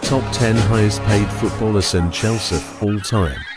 top 10 highest paid footballers in Chelsea all time.